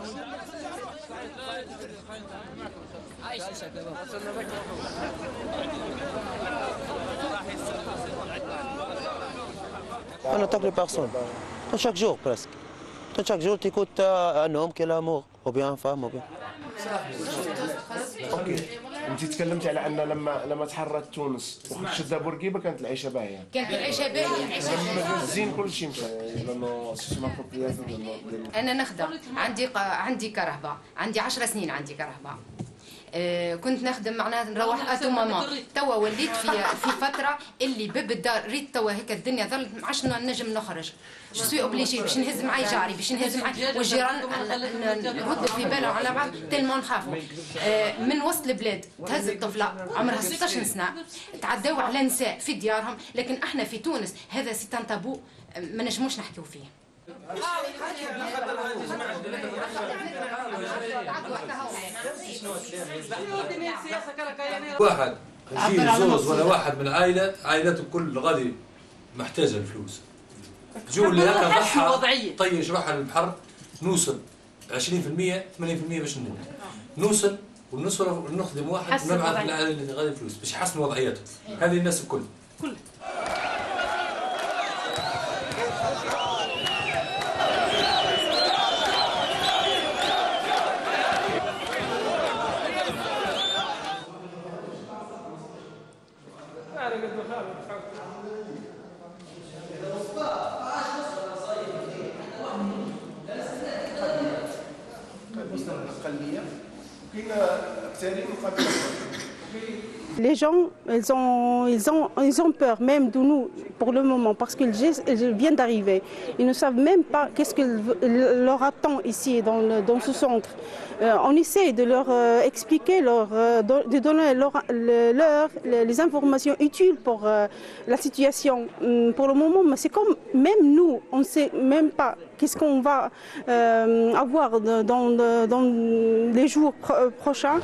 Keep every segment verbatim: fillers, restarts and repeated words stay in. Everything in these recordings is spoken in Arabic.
On attaque les personnes. Chaque jour presque. Chaque jour, tu écoutes un homme qui est l'amour, ou bien une femme, ou bien. اوكي انت تكلمتي على ان لما لما تحررت تونس وخرجت شده بورقيبه كانت العيشه باهيه. كانت العيشه باهيه عيشه لما الزين كل شيء مشى لانه سيستم انا نخدم عندي ق... عندي كرهبه عندي عشر سنين عندي كرهبه. آه كنت نخدم معناها نروح اتو ماما توا وليت في في فتره اللي باب الدار ريت توا هيك الدنيا ظلت ما عادش نجم نخرج جو سوي اوبليجي باش نهز معاي جاري باش نهز معاي والجيران نردوا في بالهم على بعض تلمون نخافوا. آه من وسط البلاد تهز الطفله عمرها ستطاش سنه تعداو على نساء في ديارهم، لكن احنا في تونس هذا سي ان تابو ما نجموش نحكيو فيه. واحد يجي زوز ولا واحد من العائله عائلته كل غادي محتاجه الفلوس. جو اللي هكا ضحى طيش روحها للبحر نوصل عشرين بالمئة ثمانين بالمئة باش ننجح. نوصل ونصرف ونخدم واحد ونبعث للعائله اللي غادي الفلوس باش يحسنوا وضعيتهم. هذه الناس الكل. كل Les gens, ils ont, ils, ont, ils ont peur même de nous pour le moment parce qu'ils viennent d'arriver. Ils ne savent même pas qu'est-ce que leur attend ici dans, le, dans ce centre. Euh, on essaie de leur euh, expliquer, leur, euh, de donner leur, leur, les informations utiles pour euh, la situation. Pour le moment, mais c'est comme même nous, on ne sait même pas qu'est-ce qu'on va euh, avoir dans, dans les jours prochains.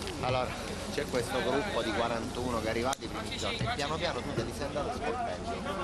Allora, c'è questo gruppo di quarantuno che è arrivato i primi giorni e piano piano tu te li sei andato scolpendo.